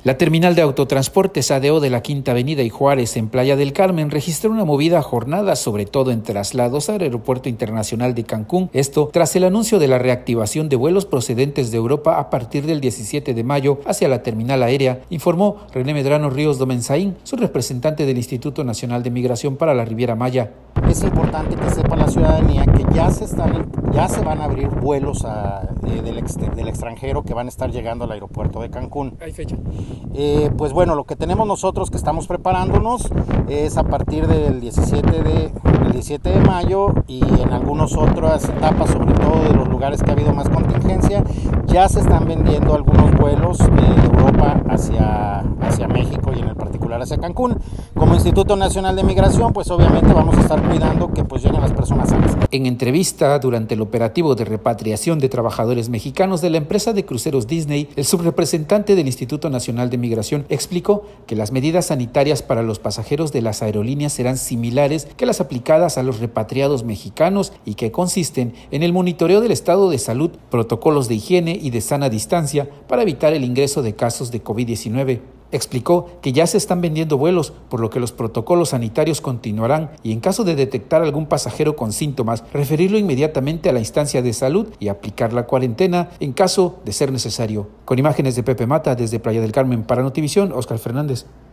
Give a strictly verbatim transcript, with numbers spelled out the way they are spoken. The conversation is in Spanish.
La terminal de autotransportes A D O de la Quinta Avenida y Juárez en Playa del Carmen registró una movida jornada, sobre todo en traslados al Aeropuerto Internacional de Cancún. Esto tras el anuncio de la reactivación de vuelos procedentes de Europa a partir del diecisiete de mayo hacia la terminal aérea, informó René Medrano Ríos Domenzaín, su representante del Instituto Nacional de Migración para la Riviera Maya. Es importante que sepa la ciudadanía que ya se están, ya se van a abrir vuelos a, eh, del, ex, del extranjero que van a estar llegando al aeropuerto de Cancún. ¿Hay fecha? Eh, pues bueno, lo que tenemos nosotros que estamos preparándonos es a partir del diecisiete de, del diecisiete de mayo y en algunas otras etapas, sobre todo de los lugares que ha habido más contingencia, ya se están vendiendo algunos vuelos de Europa hacia, hacia México y en el particular hacia Cancún. Como Instituto Nacional de Migración, pues obviamente vamos a estar cuidando que pues lleguen las personas sanas. En entrevista durante el operativo de repatriación de trabajadores mexicanos de la empresa de cruceros Disney, el subrepresentante del Instituto Nacional de Migración explicó que las medidas sanitarias para los pasajeros de las aerolíneas serán similares que las aplicadas a los repatriados mexicanos y que consisten en el monitoreo del estado de salud, protocolos de higiene y de sana distancia para evitar el ingreso de casos de COVID diecinueve. Explicó que ya se están vendiendo vuelos, por lo que los protocolos sanitarios continuarán y en caso de detectar algún pasajero con síntomas, referirlo inmediatamente a la instancia de salud y aplicar la cuarentena en caso de ser necesario. Con imágenes de Pepe Mata desde Playa del Carmen para Notivisión, Oscar Fernández.